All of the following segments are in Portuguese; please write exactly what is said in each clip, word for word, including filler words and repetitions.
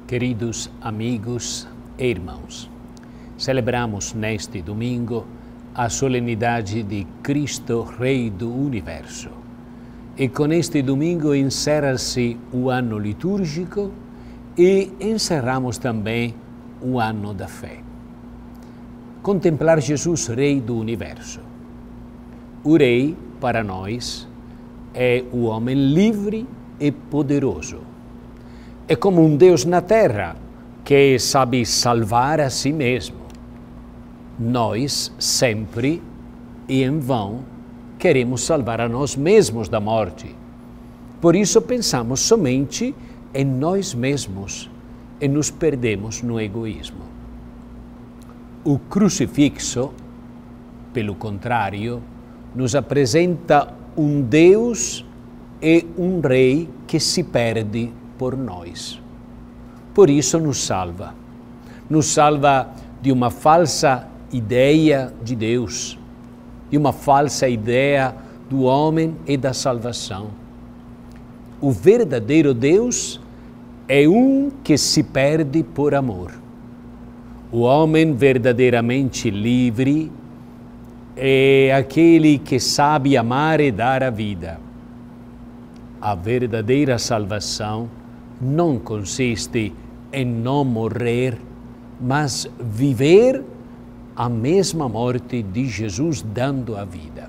Queridos amigos e irmãos, celebramos neste domingo a solenidade de Cristo, Rei do Universo. E com este domingo encerra-se o ano litúrgico e encerramos também o ano da fé. Contemplar Jesus, Rei do Universo. O Rei, para nós, é o homem livre e poderoso. É como um Deus na terra que sabe salvar a si mesmo. Nós, sempre e em vão, queremos salvar a nós mesmos da morte. Por isso pensamos somente em nós mesmos e nos perdemos no egoísmo. O crucifixo, pelo contrário, nos apresenta um Deus e um Rei que se perde por nós. Por isso nos salva. Nos salva de uma falsa ideia de Deus, de uma falsa ideia do homem e da salvação. O verdadeiro Deus é um que se perde por amor. O homem verdadeiramente livre é aquele que sabe amar e dar a vida. A verdadeira salvação não consiste em não morrer, mas viver a mesma morte de Jesus dando a vida.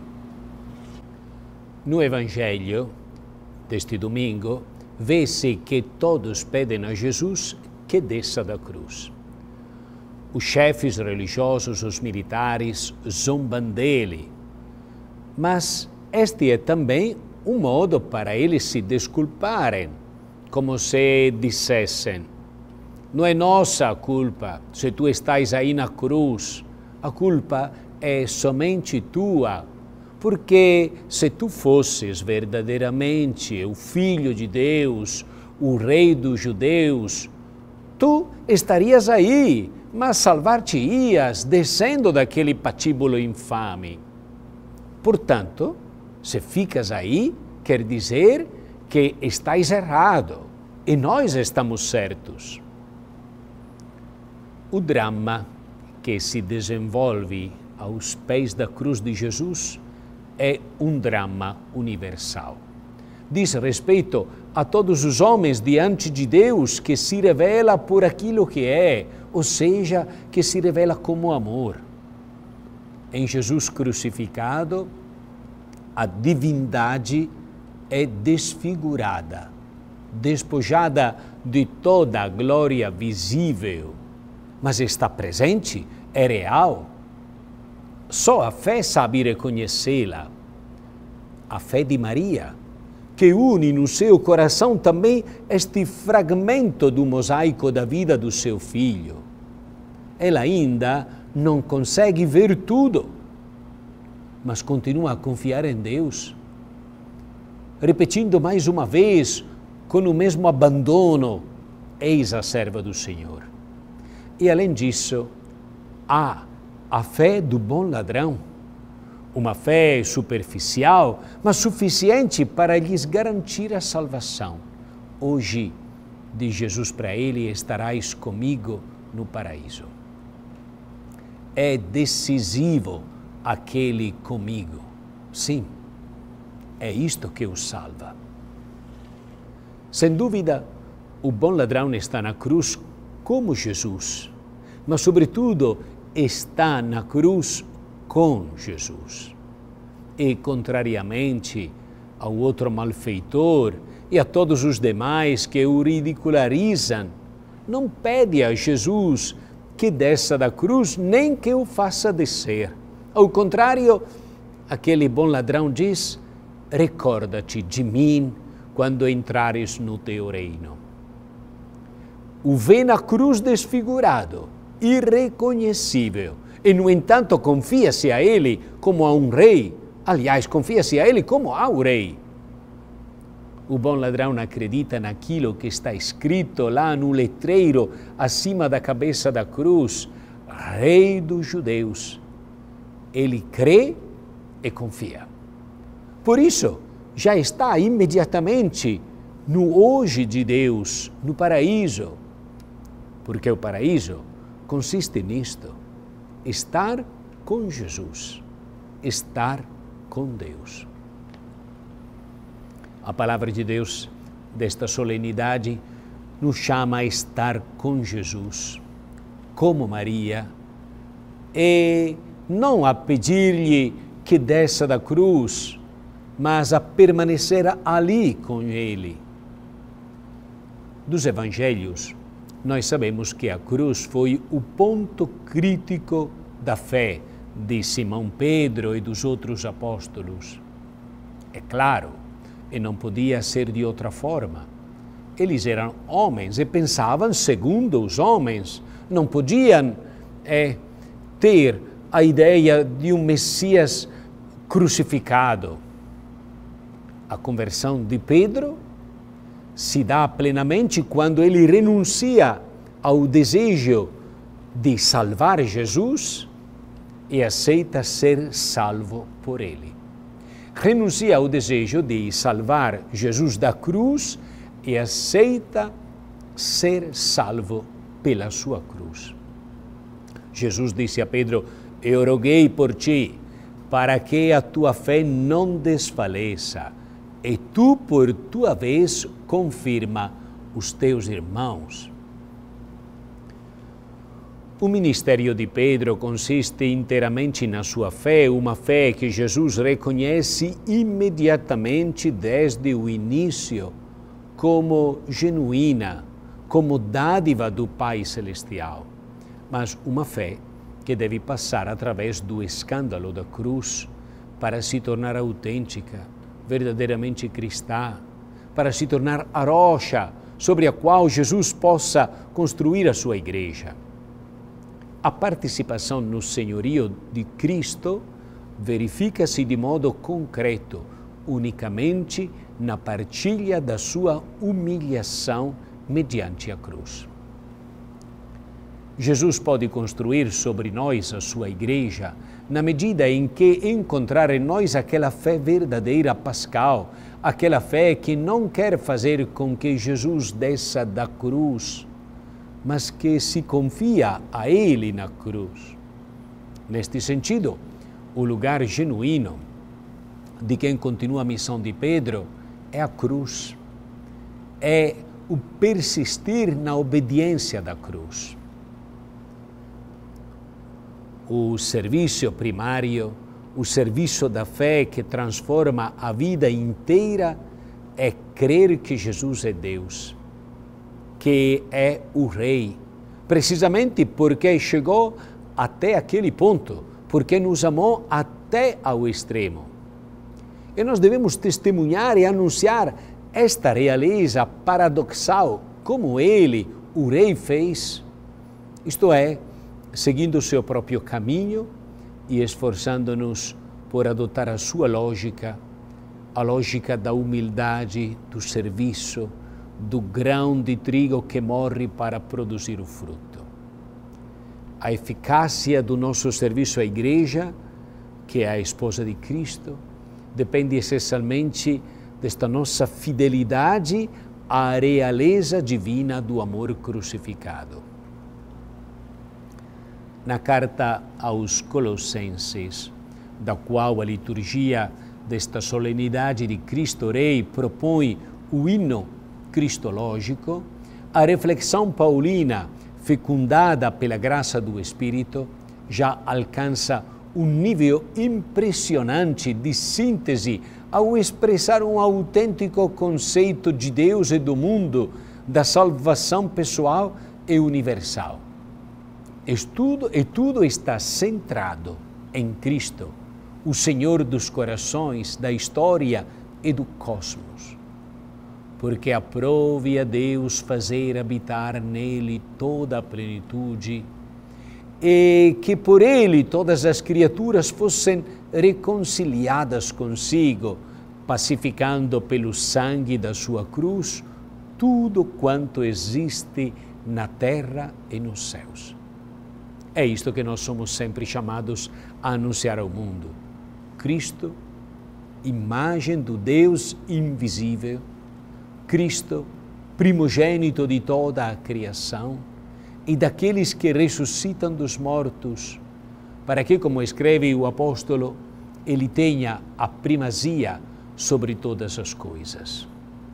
No Evangelho deste domingo, vê-se que todos pedem a Jesus que desça da cruz. Os chefes religiosos, os militares, zombam dele. Mas este é também um modo para eles se desculparem, como se dissessem: não é nossa a culpa se tu estás aí na cruz, a culpa é somente tua, porque se tu fosses verdadeiramente o Filho de Deus, o Rei dos judeus, tu estarias aí, mas salvar-te-ias descendo daquele patíbulo infame. Portanto, se ficas aí, quer dizer que estás errado e nós estamos certos. O drama que se desenvolve aos pés da cruz de Jesus é um drama universal. Diz respeito a todos os homens diante de Deus, que se revela por aquilo que é, ou seja, que se revela como amor. Em Jesus crucificado, a divindade é desfigurada, despojada de toda a glória visível, mas está presente, é real. Só a fé sabe reconhecê-la. A fé de Maria, que une no seu coração também este fragmento do mosaico da vida do seu filho. Ela ainda não consegue ver tudo, mas continua a confiar em Deus, repetindo mais uma vez, com o mesmo abandono: eis a serva do Senhor. E além disso, há a fé do bom ladrão, uma fé superficial, mas suficiente para lhes garantir a salvação. Hoje, diz Jesus para ele, estarás comigo no paraíso. É decisivo aquele comigo. Sim, é isto que o salva. Sem dúvida, o bom ladrão está na cruz como Jesus, mas sobretudo está na cruz com Jesus. E, contrariamente ao outro malfeitor e a todos os demais que o ridicularizam, não pede a Jesus que desça da cruz, nem que o faça descer. Ao contrário, aquele bom ladrão diz: recorda-te de mim quando entrares no teu reino. O vê na cruz desfigurado, irreconhecível, e, no entanto, confia-se a ele como a um rei. Aliás, confia-se a ele como ao rei. O bom ladrão acredita naquilo que está escrito lá no letreiro, acima da cabeça da cruz: Rei dos judeus. Ele crê e confia. Por isso, já está imediatamente no hoje de Deus, no paraíso. porque o paraíso consiste nisto, estar com Jesus, estar com Deus. A palavra de Deus desta solenidade nos chama a estar com Jesus, como Maria, e não a pedir-lhe que desça da cruz, mas a permanecer ali com Ele. Dos Evangelhos, nós sabemos que a cruz foi o ponto crítico da fé de Simão Pedro e dos outros apóstolos. É claro, e não podia ser de outra forma. Eles eram homens e pensavam segundo os homens, não podiam é, ter a ideia de um Messias crucificado. A conversão de Pedro se dá plenamente quando ele renuncia ao desejo de salvar Jesus e aceita ser salvo por ele. Renuncia ao desejo de salvar Jesus da cruz e aceita ser salvo pela sua cruz. Jesus disse a Pedro: eu roguei por ti, para que a tua fé não desfaleça, e tu, por tua vez, confirma os teus irmãos. O ministério de Pedro consiste inteiramente na sua fé, uma fé que Jesus reconhece imediatamente desde o início como genuína, como dádiva do Pai Celestial, mas uma fé que deve passar através do escândalo da cruz para se tornar autêntica, verdadeiramente cristã, para se tornar a rocha sobre a qual Jesus possa construir a sua igreja. A participação no senhorio de Cristo verifica-se de modo concreto, unicamente na partilha da sua humilhação mediante a cruz. Jesus pode construir sobre nós a sua igreja na medida em que encontrar em nós aquela fé verdadeira pascal, aquela fé que não quer fazer com que Jesus desça da cruz, mas que se confia a Ele na cruz. Neste sentido, o lugar genuíno de quem continua a missão de Pedro é a cruz, é o persistir na obediência da cruz. O serviço primário, o serviço da fé que transforma a vida inteira é crer que Jesus é Deus, que é o Rei, precisamente porque chegou até aquele ponto, porque nos amou até ao extremo. E nós devemos testemunhar e anunciar esta realeza paradoxal, como Ele, o Rei, fez, isto é, seguindo o seu próprio caminho e esforçando-nos por adotar a sua lógica, a lógica da humildade, do serviço, do grão de trigo que morre para produzir o fruto. A eficácia do nosso serviço à Igreja, que é a esposa de Cristo, depende essencialmente desta nossa fidelidade à realeza divina do amor crucificado. Na carta aos Colossenses, da qual a liturgia desta solenidade de Cristo Rei propõe o hino cristológico, a reflexão paulina, fecundada pela graça do Espírito, já alcança um nível impressionante de síntese ao expressar um autêntico conceito de Deus e do mundo, da salvação pessoal e universal. E tudo, e tudo está centrado em Cristo, o Senhor dos corações, da história e do cosmos. Porque aprove a Deus fazer habitar nele toda a plenitude e que por ele todas as criaturas fossem reconciliadas consigo, pacificando pelo sangue da sua cruz tudo quanto existe na terra e nos céus. É isto que nós somos sempre chamados a anunciar ao mundo. Cristo, imagem do Deus invisível, Cristo, primogênito de toda a criação, e daqueles que ressuscitam dos mortos, para que, como escreve o apóstolo, ele tenha a primazia sobre todas as coisas.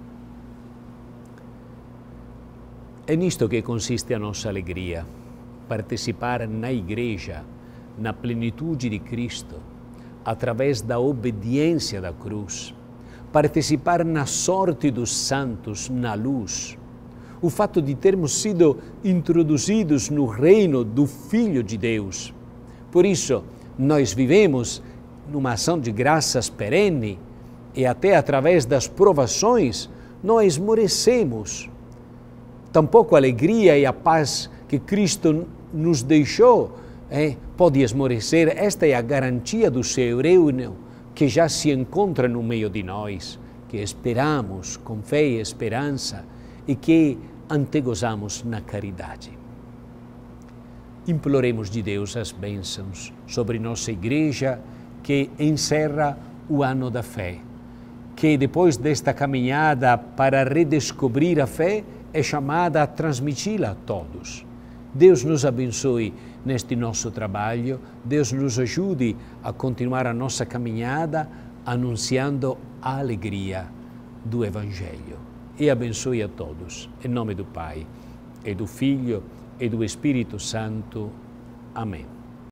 É nisto que consiste a nossa alegria, participar na Igreja, na plenitude de Cristo, através da obediência da cruz, participar na sorte dos santos, na luz, o fato de termos sido introduzidos no reino do Filho de Deus. Por isso, nós vivemos numa ação de graças perene e até através das provações não esmorecemos. Tampouco a alegria e a paz que Cristo nos deixou eh, pode esmorecer. Esta é a garantia do seu reino que já se encontra no meio de nós, que esperamos com fé e esperança e que antegozamos na caridade. Imploremos de Deus as bênçãos sobre nossa Igreja que encerra o ano da fé, que depois desta caminhada para redescobrir a fé é chamada a transmiti-la a todos. Deus nos abençoe neste nosso trabalho, Deus nos ajude a continuar a nossa caminhada anunciando a alegria do Evangelho. E abençoe a todos, em nome do Pai, e do Filho, e do Espírito Santo. Amém.